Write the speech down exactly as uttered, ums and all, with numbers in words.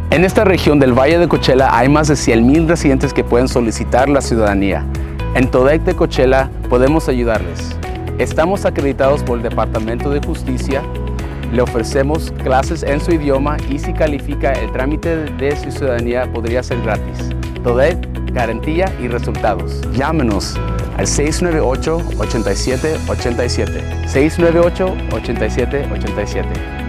En esta región del Valle de Coachella hay más de cien mil residentes que pueden solicitar la ciudadanía. En TODEC de Coachella podemos ayudarles. Estamos acreditados por el Departamento de Justicia, le ofrecemos clases en su idioma y si califica el trámite de su ciudadanía podría ser gratis. TODEC, garantía y resultados. Llámenos al seis nueve ocho, ocho siete ocho siete, seis nueve ocho, ocho siete ocho siete.